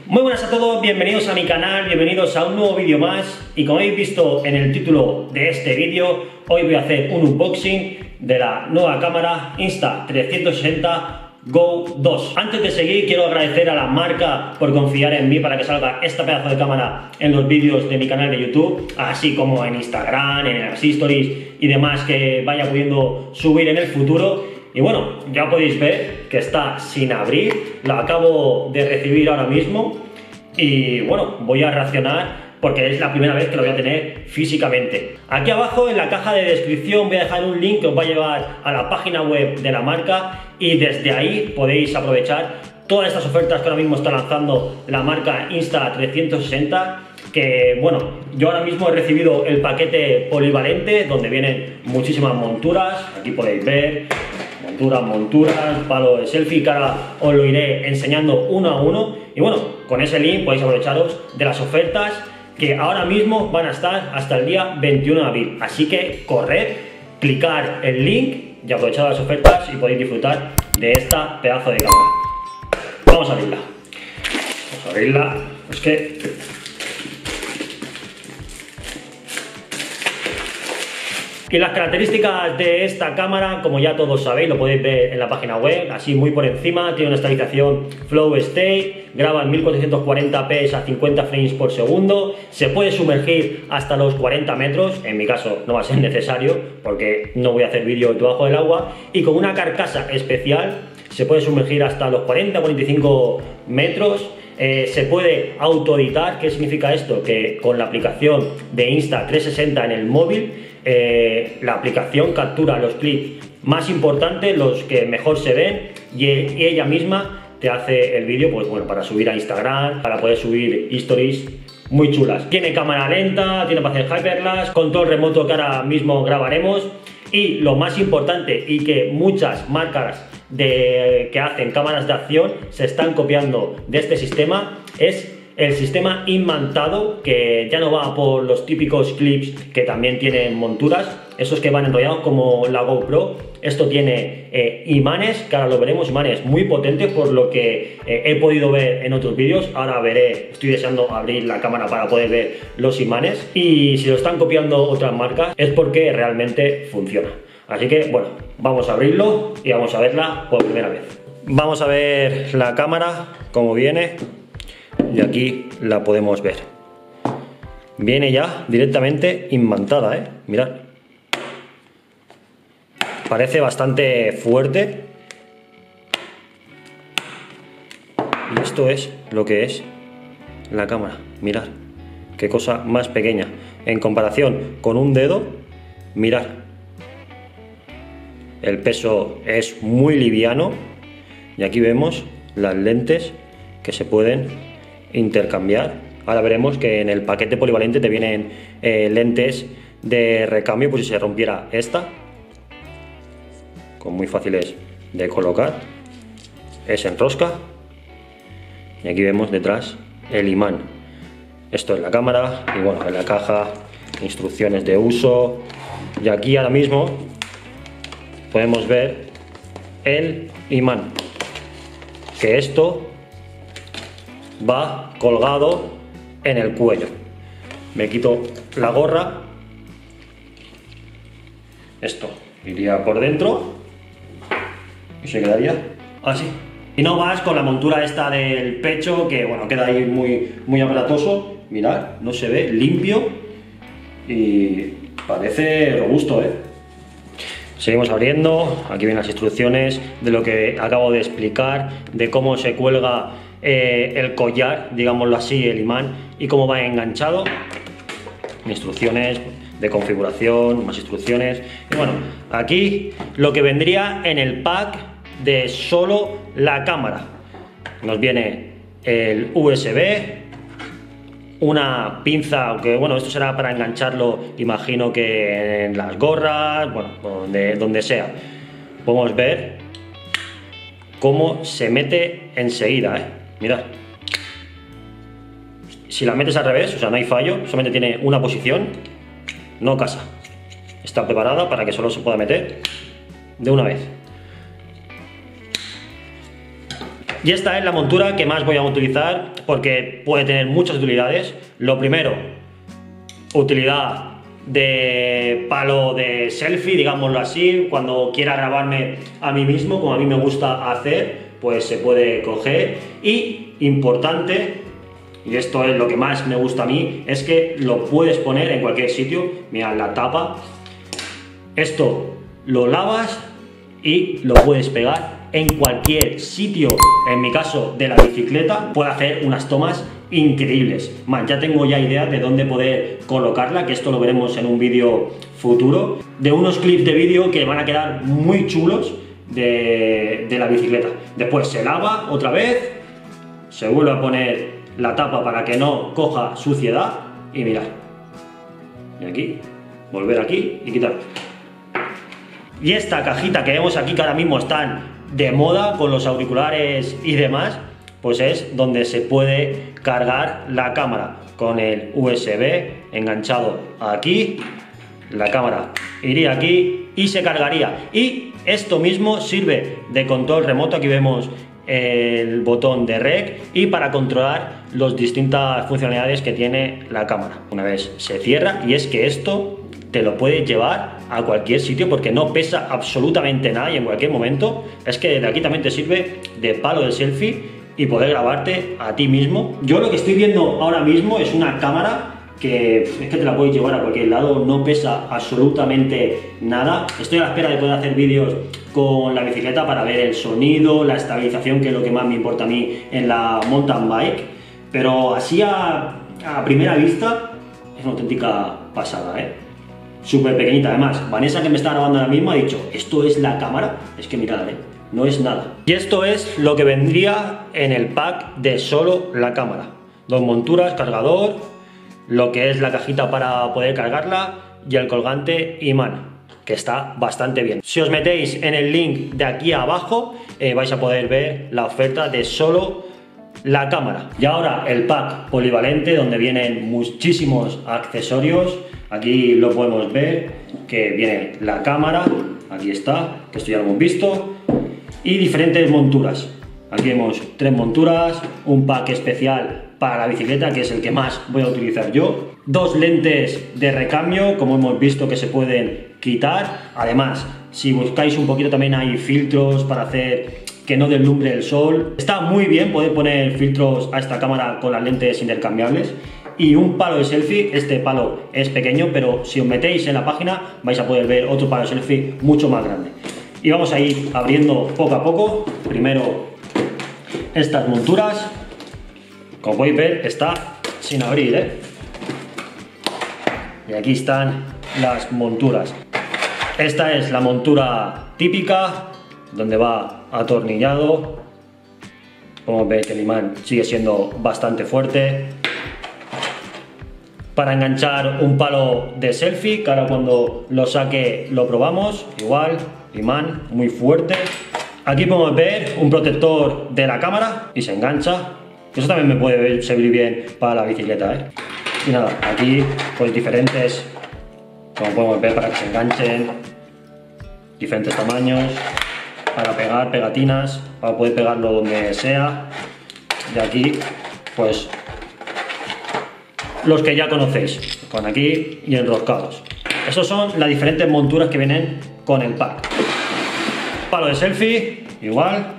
Muy buenas a todos, bienvenidos a mi canal, bienvenidos a un nuevo vídeo más. Y como habéis visto en el título de este vídeo, hoy voy a hacer un unboxing de la nueva cámara Insta360 Go 2. Antes de seguir, quiero agradecer a la marca por confiar en mí para que salga esta pedazo de cámara en los vídeos de mi canal de YouTube, así como en Instagram, en las stories y demás que vaya pudiendo subir en el futuro. Y bueno, ya podéis ver que está sin abrir, la acabo de recibir ahora mismo y bueno, voy a reaccionar porque es la primera vez que lo voy a tener físicamente. Aquí abajo en la caja de descripción voy a dejar un link que os va a llevar a la página web de la marca y desde ahí podéis aprovechar todas estas ofertas que ahora mismo está lanzando la marca Insta360. Que bueno, yo ahora mismo he recibido el paquete polivalente donde vienen muchísimas monturas, aquí podéis ver monturas, palo de selfie, que ahora os lo iré enseñando uno a uno. Y bueno, con ese link podéis aprovecharos de las ofertas que ahora mismo van a estar hasta el día 21 de abril. Así que corred, clicar el link y aprovechad las ofertas y podéis disfrutar de esta pedazo de cámara. Vamos a abrirla. Es que y las características de esta cámara, como ya todos sabéis, lo podéis ver en la página web, así muy por encima. Tiene una estabilización Flow State, graba en 1440p a 50 frames por segundo, se puede sumergir hasta los 40 metros, en mi caso no va a ser necesario porque no voy a hacer vídeo debajo del agua, y con una carcasa especial se puede sumergir hasta los 40-45 metros. Se puede autoeditar. ¿Qué significa esto? Que con la aplicación de Insta360 en el móvil, la aplicación captura los clips más importantes, los que mejor se ven, y ella misma te hace el vídeo, pues bueno, para subir a Instagram, para poder subir stories muy chulas. Tiene cámara lenta, tiene para hacer hyperlapse, control remoto que ahora mismo grabaremos, y lo más importante, y que muchas marcas que hacen cámaras de acción se están copiando de este sistema, es el sistema imantado, que ya no va por los típicos clips que también tienen monturas, esos que van enrollados como la GoPro. Esto tiene imanes, que ahora lo veremos, imanes muy potentes por lo que he podido ver en otros vídeos. Ahora veré, estoy deseando abrir la cámara para poder ver los imanes, y si lo están copiando otras marcas es porque realmente funciona. Así que bueno, vamos a abrirlo y vamos a verla por primera vez. Vamos a ver la cámara como viene, y aquí la podemos ver. Viene ya directamente imantada, mirad. Parece bastante fuerte. Y esto es lo que es la cámara. Mirad, qué cosa más pequeña. En comparación con un dedo, mirad. El peso es muy liviano. Y aquí vemos las lentes que se pueden intercambiar. Ahora veremos que en el paquete polivalente te vienen lentes de recambio, pues si se rompiera esta, con muy fáciles de colocar, se enrosca. Y aquí vemos detrás el imán. Esto es la cámara, y bueno, en la caja instrucciones de uso, y aquí ahora mismo podemos ver el imán, que esto va colgado en el cuello. Me quito la gorra, esto iría por dentro y se quedaría así. Y no vas con la montura esta del pecho, que bueno, queda ahí muy aparatoso. Mirad, no se ve, limpio y parece robusto, Seguimos abriendo. Aquí vienen las instrucciones de lo que acabo de explicar, de cómo se cuelga el collar, digámoslo así, el imán, y cómo va enganchado. Instrucciones de configuración, más instrucciones. Y bueno, aquí lo que vendría en el pack de solo la cámara. Nos viene el USB, una pinza, aunque bueno, esto será para engancharlo, imagino que en las gorras, bueno, donde sea. Podemos ver cómo se mete enseguida, mirad. Si la metes al revés, o sea, no hay fallo, solamente tiene una posición, no casa. Está preparada para que solo se pueda meter de una vez. Y esta es la montura que más voy a utilizar porque puede tener muchas utilidades. Lo primero, utilidad de palo de selfie, digámoslo así. Cuando quiera grabarme a mí mismo, como a mí me gusta hacer, pues se puede coger. Y importante, y esto es lo que más me gusta a mí, es que lo puedes poner en cualquier sitio. Mira la tapa, esto lo lavas y lo puedes pegar en cualquier sitio. En mi caso de la bicicleta, puedo hacer unas tomas increíbles. Man, ya tengo ya idea de dónde poder colocarla, que esto lo veremos en un vídeo futuro, de unos clips de vídeo que van a quedar muy chulos de la bicicleta. Después se lava otra vez, se vuelve a poner la tapa para que no coja suciedad y mirad, y aquí, volver aquí y quitar. Y esta cajita que vemos aquí, que ahora mismo están de moda con los auriculares y demás, pues es donde se puede cargar la cámara con el USB enganchado aquí. La cámara iría aquí y se cargaría. Y esto mismo sirve de control remoto. Aquí vemos el botón de rec y para controlar las distintas funcionalidades que tiene la cámara. Una vez se cierra, y es que esto te lo puedes llevar a cualquier sitio porque no pesa absolutamente nada y en cualquier momento. Es que de aquí también te sirve de palo de selfie y poder grabarte a ti mismo. Yo lo que estoy viendo ahora mismo es una cámara que es que te la puedes llevar a cualquier lado, no pesa absolutamente nada. Estoy a la espera de poder hacer vídeos con la bicicleta para ver el sonido, la estabilización, que es lo que más me importa a mí en la mountain bike, pero así a primera vista es una auténtica pasada, súper pequeñita. Además, Vanessa, que me está grabando ahora mismo, ha dicho, ¿esto es la cámara? Es que mirad, no es nada. Y esto es lo que vendría en el pack de solo la cámara. 2 monturas, cargador, lo que es la cajita para poder cargarla y el colgante imán, que está bastante bien. Si os metéis en el link de aquí abajo, vais a poder ver la oferta de solo la cámara. Y ahora el pack polivalente, donde vienen muchísimos accesorios. Aquí lo podemos ver, que viene la cámara, aquí está, que esto ya lo hemos visto, y diferentes monturas. Aquí vemos 3 monturas, un pack especial para la bicicleta, que es el que más voy a utilizar yo, 2 lentes de recambio, como hemos visto, que se pueden quitar. Además, si buscáis un poquito, también hay filtros para hacer que no deslumbre el sol. Está muy bien poder poner filtros a esta cámara con las lentes intercambiables. Y un palo de selfie. Este palo es pequeño, pero si os metéis en la página vais a poder ver otro palo de selfie mucho más grande. Y vamos a ir abriendo poco a poco. Primero estas monturas. Como podéis ver, está sin abrir, Y aquí están las monturas. Esta es la montura típica, donde va atornillado. Como veis, que el imán sigue siendo bastante fuerte. Para enganchar un palo de selfie, que ahora cuando lo saque lo probamos. Igual, imán muy fuerte. Aquí podemos ver un protector de la cámara y se engancha. Eso también me puede servir bien para la bicicleta, Y nada, aquí pues diferentes, como podemos ver, para que se enganchen, diferentes tamaños, para pegar pegatinas, para poder pegarlo donde sea. De aquí, pues los que ya conocéis, con aquí y enroscados. Esas son las diferentes monturas que vienen con el pack. Palo de selfie, igual.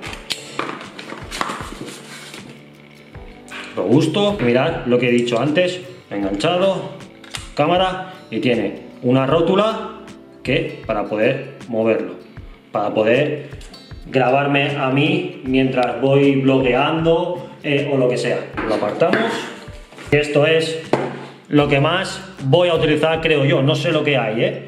Robusto. Mirad lo que he dicho antes, enganchado, cámara, y tiene una rótula que para poder moverlo, para poder grabarme a mí mientras voy blogueando o lo que sea. Lo apartamos. Esto es lo que más voy a utilizar, creo yo. No sé lo que hay,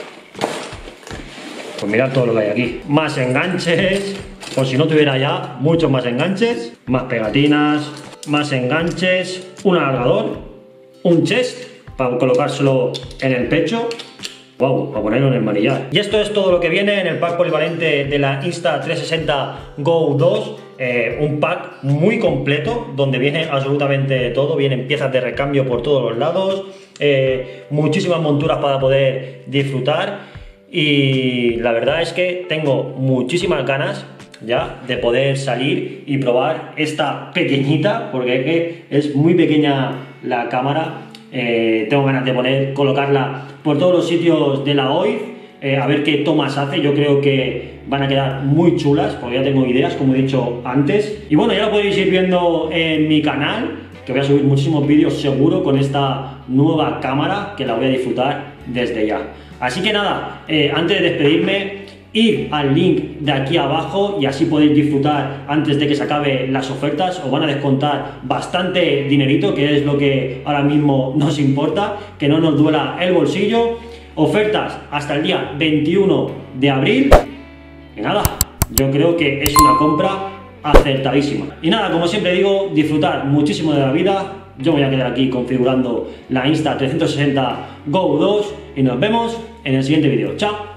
Pues mirad todo lo que hay aquí. Más enganches, por si no tuviera ya, muchos más enganches, más pegatinas, más enganches, un alargador, un chest para colocárselo en el pecho. Wow, para ponerlo en el manillar. Y esto es todo lo que viene en el pack polivalente de la Insta360 Go 2. Un pack muy completo, donde viene absolutamente todo. Vienen piezas de recambio por todos los lados, muchísimas monturas para poder disfrutar. Y la verdad es que tengo muchísimas ganas ya de poder salir y probar esta pequeñita, porque es que es muy pequeña la cámara. Tengo ganas de colocarla por todos los sitios de la OIF, a ver qué tomas hace. Yo creo que van a quedar muy chulas, porque ya tengo ideas, como he dicho antes. Y bueno, ya lo podéis ir viendo en mi canal, que voy a subir muchísimos vídeos seguro con esta nueva cámara, que la voy a disfrutar desde ya. Así que nada, antes de despedirme, ir al link de aquí abajo y así podéis disfrutar antes de que se acaben las ofertas. Os van a descontar bastante dinerito, que es lo que ahora mismo nos importa, que no nos duela el bolsillo. Ofertas hasta el día 21 de abril. Y nada, yo creo que es una compra acertadísima. Y nada, como siempre digo, disfrutar muchísimo de la vida. Yo me voy a quedar aquí configurando la Insta360 Go 2 y nos vemos en el siguiente vídeo. ¡Chao!